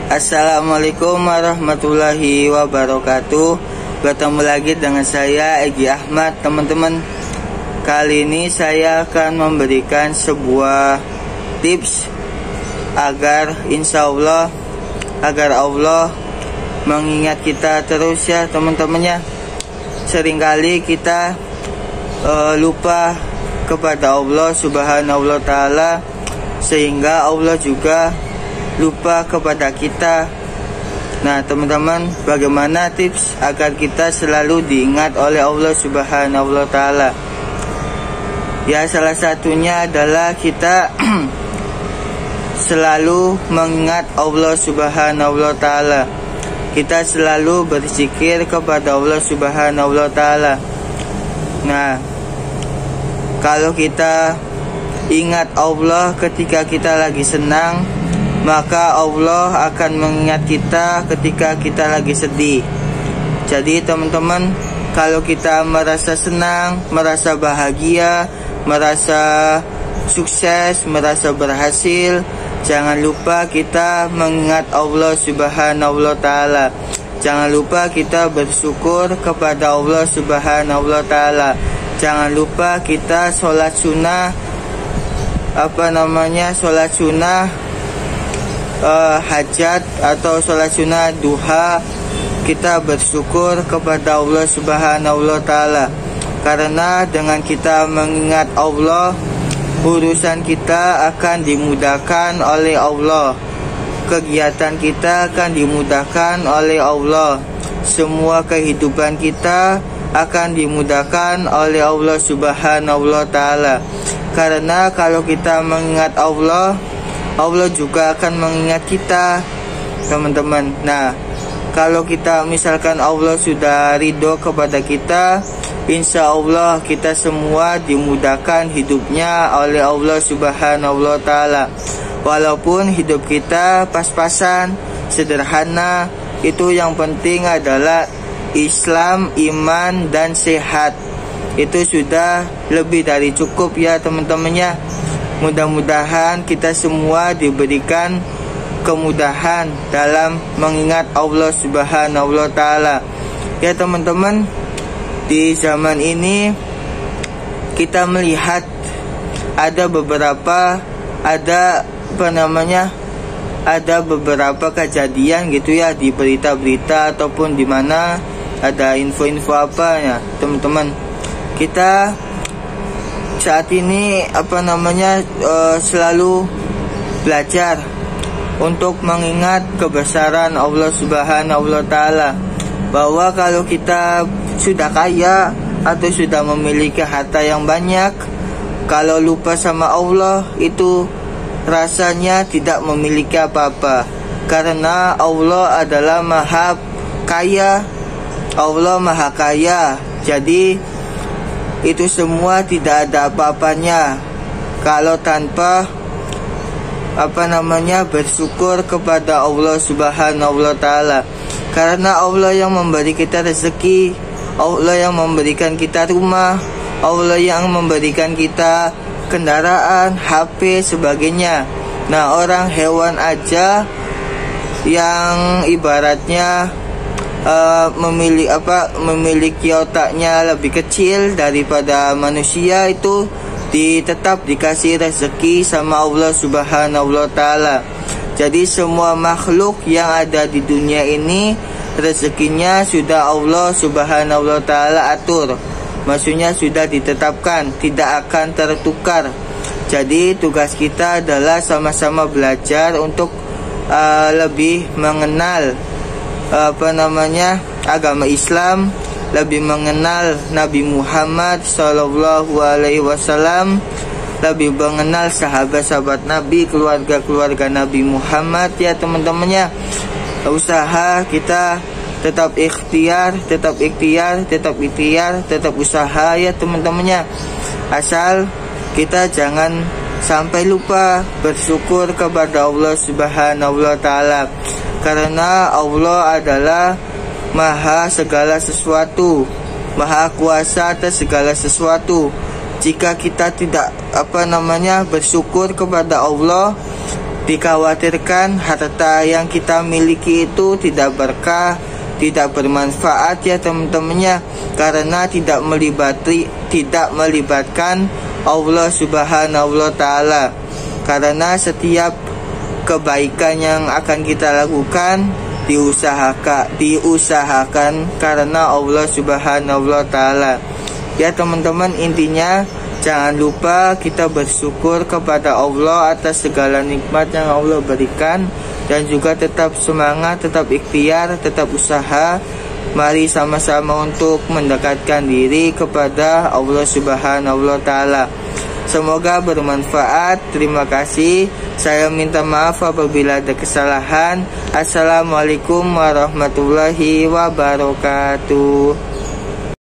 Assalamualaikum warahmatullahi wabarakatuh. Bertemu lagi dengan saya Egi Ahmad, teman-teman. Kali ini saya akan memberikan sebuah tips agar Allah mengingat kita terus ya teman-temannya. Seringkali kita lupa kepada Allah Subhanahu wa Ta'ala, sehingga Allah juga lupa kepada kita. Nah teman-teman, bagaimana tips agar kita selalu diingat oleh Allah Subhanahu wa Ta'ala? Ya, salah satunya adalah kita selalu mengingat Allah Subhanahu wa Ta'ala. Kita selalu berzikir kepada Allah Subhanahu wa Ta'ala. Nah, kalau kita ingat Allah ketika kita lagi senang, maka Allah akan mengingat kita ketika kita lagi sedih. Jadi teman-teman, kalau kita merasa senang, merasa bahagia, merasa sukses, merasa berhasil, jangan lupa kita mengingat Allah Subhanahu wa Ta'ala. Jangan lupa kita bersyukur kepada Allah Subhanahu wa Ta'ala. Jangan lupa kita sholat sunnah, sholat sunnah hajat atau sholat sunnah duha, kita bersyukur kepada Allah Subhanahu wa Ta'ala. Karena dengan kita mengingat Allah, urusan kita akan dimudahkan oleh Allah, kegiatan kita akan dimudahkan oleh Allah, semua kehidupan kita akan dimudahkan oleh Allah Subhanahu wa Ta'ala. Karena kalau kita mengingat Allah, Allah juga akan mengingat kita, teman-teman. Nah, kalau kita misalkan Allah sudah ridho kepada kita, insya Allah kita semua dimudahkan hidupnya oleh Allah Subhanahu wa Ta'ala. Walaupun hidup kita pas-pasan, sederhana, itu yang penting adalah Islam, iman, dan sehat. Itu sudah lebih dari cukup ya teman-temannya. Mudah-mudahan kita semua diberikan kemudahan dalam mengingat Allah Subhanahu wa Ta'ala. Ya teman-teman, di zaman ini kita melihat ada beberapa kejadian gitu ya di berita-berita ataupun di mana ada info-info apa ya teman-teman. Kita saat ini selalu belajar untuk mengingat kebesaran Allah Subhanahu wa Ta'ala, bahwa kalau kita sudah kaya atau sudah memiliki harta yang banyak, kalau lupa sama Allah, itu rasanya tidak memiliki apa-apa. Karena Allah adalah maha kaya, Allah maha kaya. Jadi itu semua tidak ada apa-apanya kalau tanpa bersyukur kepada Allah Subhanahu wa Ta'ala. Karena Allah yang memberi kita rezeki, Allah yang memberikan kita rumah, Allah yang memberikan kita kendaraan, HP, sebagainya. Nah, orang hewan aja yang ibaratnya memiliki otaknya lebih kecil daripada manusia, itu tetap dikasih rezeki sama Allah Subhanahu wa Ta'ala. Jadi semua makhluk yang ada di dunia ini rezekinya sudah Allah Subhanahu wa Ta'ala atur. Maksudnya sudah ditetapkan, tidak akan tertukar. Jadi tugas kita adalah sama-sama belajar untuk lebih mengenal agama Islam, lebih mengenal Nabi Muhammad Sallallahu Alaihi Wasallam, lebih mengenal sahabat-sahabat Nabi, keluarga-keluarga Nabi Muhammad ya teman-temannya. Usaha kita tetap ikhtiar, tetap usaha ya teman-temannya. Asal kita jangan sampai lupa bersyukur kepada Allah Subhanahu wa Ta'ala. Karena Allah adalah maha segala sesuatu, maha kuasa atas segala sesuatu. Jika kita tidak bersyukur kepada Allah, Dikhawatirkan harta yang kita miliki itu tidak berkah, tidak bermanfaat ya teman-temannya, karena tidak melibatkan Allah Subhanahu wa Ta'ala. Karena setiap kebaikan yang akan kita lakukan diusahakan karena Allah Subhanahu wa Ta'ala. Ya teman-teman, intinya jangan lupa kita bersyukur kepada Allah atas segala nikmat yang Allah berikan, dan juga tetap semangat, tetap ikhtiar, tetap usaha. Mari sama-sama untuk mendekatkan diri kepada Allah Subhanahu wa Ta'ala. Semoga bermanfaat. Terima kasih. Saya minta maaf apabila ada kesalahan. Assalamualaikum warahmatullahi wabarakatuh.